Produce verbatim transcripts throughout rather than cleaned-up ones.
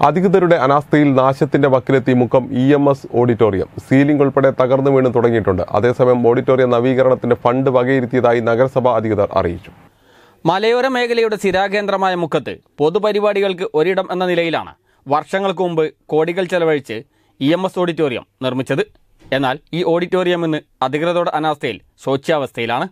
അധികൃതരുടെ അനാസ്ഥയിൽ നാശത്തിന്റെ വക്കിലെത്തി Mukkam E M S auditorium. Ceiling ഉൾപ്പെടെ തകർന്നു വീണ് തുടങ്ങിയിട്ടുണ്ട്. അതേസമയം ഓഡിറ്റോറിയം നവീകരണത്തിന്റെ ഫണ്ട് വകയിരുത്തിയതായി നഗരസഭാ അധികൃതർ അറിയിച്ചു. മലയോര മേഖലയുടെ സ്ഥിരാകേന്ദ്രമായ മുക്കത്ത് പൊതുപരിപാടികൾക്ക് ഒരിടം എന്ന നിലയിലാണ് വർഷങ്ങൾക്ക് മുമ്പ് കോടികൾ ചെലവഴിച്ച് ഇ എം എസ് ഓഡിറ്റോറിയം നിർമ്മിച്ചത്. എന്നാൽ ഈ ഓഡിറ്റോറിയം ഇന്ന് അധികൃതരുടെ അനാസ്ഥയിൽ ശോച്യാവസ്ഥയിലാണ്.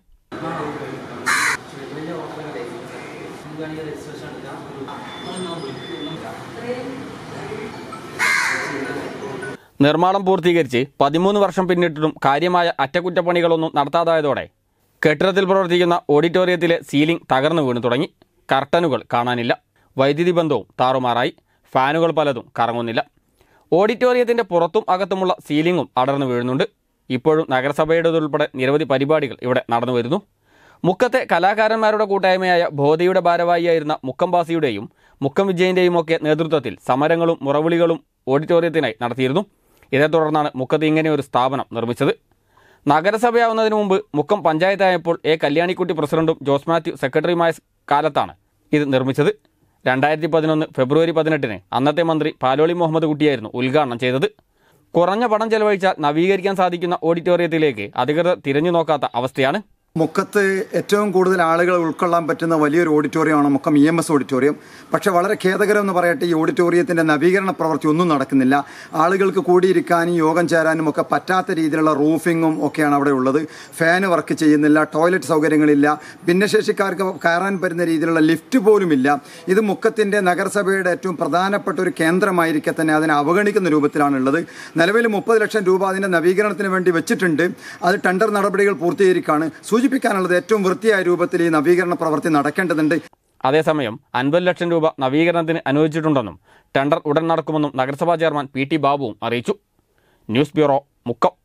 നിർമ്മാണം പൂർത്തീകരിച്ച് പതിമൂന്ന് വർഷം പിന്നിട്ടിട്ടും കാര്യമായ അറ്റകുറ്റപ്പണികളൊന്നും നടത്താതായതോടെ കെട്ടിടത്തിൽ പ്രവർത്തിക്കുന്ന ഓഡിറ്റോറിയത്തിലെ സീലിംഗ് തകർന്നു വീണു തുടങ്ങി. കർട്ടനുകൾ കാണാനില്ല. വൈദ്യുതി ബന്ധവും താറുമാറായി. ഫാനുകൾ പലതും കറങ്ങുന്നില്ല. ഓഡിറ്റോറിയത്തിന്റെ പുറത്തും അകത്തുമുള്ള സീലിംഗും അടർന്നു വീഴുന്നുണ്ട്. ഇപ്പോഴും നഗരസഭയുടേതുൾപ്പെടെ നിരവധി പരിപാടികൾ ഇവിടെ നടന്നു വരുന്നു. മുക്കത്തെ കലാകാരന്മാരുടെ കൂട്ടായ്മയായ ബോധയുടെ ഭാരവാഹിയായിരുന്ന മുക്കം ബാസിയുടെയും മുക്കം വിജയന്റെയും ഒക്കെ നേതൃത്വത്തിൽ സമരങ്ങളും മുറവിളികളും ഓഡിറ്റോറിയത്തിനായി നടത്തിയിരുന്നു. ഇതേ തുടർന്നാണ് മുക്കത്ത് ഇങ്ങനെ ഒരു സ്ഥാപനം നിർമ്മിച്ചത്. നഗരസഭയാവുന്നതിന് മുമ്പ് മുക്കം പഞ്ചായത്തായപ്പോൾ എ കല്യാണിക്കുട്ടി പ്രസിഡന്റും ജോസ് മാത്യു സെക്രട്ടറിയുമായ കാലത്താണ് ഇത് നിർമ്മിച്ചത്. രണ്ടായിരത്തി പതിനൊന്ന് ഫെബ്രുവരി പതിനെട്ടിന് അന്നത്തെ മന്ത്രി പാലോളി മുഹമ്മദ് കുട്ടിയായിരുന്നു ഉദ്ഘാടനം ചെയ്തത്. കുറഞ്ഞ പണം ചെലവഴിച്ചാൽ നവീകരിക്കാൻ സാധിക്കുന്ന ഓഡിറ്റോറിയത്തിലേക്ക് അധികൃതർ തിരഞ്ഞു നോക്കാത്ത അവസ്ഥയാണ്. മുക്കത്ത് ഏറ്റവും കൂടുതൽ ആളുകൾ ഉൾക്കൊള്ളാൻ പറ്റുന്ന വലിയൊരു ഓഡിറ്റോറിയമാണ് Mukkam E M S auditorium. പക്ഷേ വളരെ ഖേദകരം എന്ന് പറയട്ടെ, ഈ ഓഡിറ്റോറിയത്തിൻ്റെ നവീകരണ പ്രവൃത്തി ഒന്നും നടക്കുന്നില്ല. ആളുകൾക്ക് കൂടിയിരിക്കാനും യോഗം ചേരാനും ഒക്കെ പറ്റാത്ത രീതിയിലുള്ള റൂഫിങ്ങും ഒക്കെയാണ് അവിടെ ഉള്ളത്. ഫാന് വർക്ക് ചെയ്യുന്നില്ല, ടോയ്ലറ്റ് സൗകര്യങ്ങളില്ല, ഭിന്നശേഷിക്കാർക്ക് കയറാൻ പറ്റുന്ന രീതിയിലുള്ള ലിഫ്റ്റ് പോലുമില്ല. ഇത് മുക്കത്തിൻ്റെ നഗരസഭയുടെ ഏറ്റവും പ്രധാനപ്പെട്ട ഒരു കേന്ദ്രമായിരിക്കെ തന്നെ അതിനെ അവഗണിക്കുന്ന രൂപത്തിലാണുള്ളത്. നിലവിൽ മുപ്പത് ലക്ഷം രൂപ അതിൻ്റെ നവീകരണത്തിന് വേണ്ടി വെച്ചിട്ടുണ്ട്. അത് ടെൻഡർ നടപടികൾ പൂർത്തീകരിക്കുകയാണ്. സൂചിപ്പിക്കാനുള്ളത് ഏറ്റവും വൃത്തിയായ രൂപത്തിൽ ഈ നവീകരണ പ്രവൃത്തി നടക്കേണ്ടതുണ്ട്. അതേസമയം അൻപത് ലക്ഷം രൂപ നവീകരണത്തിന് അനുവദിച്ചിട്ടുണ്ടെന്നും ടെൻഡർ ഉടൻ നടക്കുമെന്നും നഗരസഭാ ചെയർമാൻ പി ടി ബാബുവും അറിയിച്ചു. News bureau, Mukkam.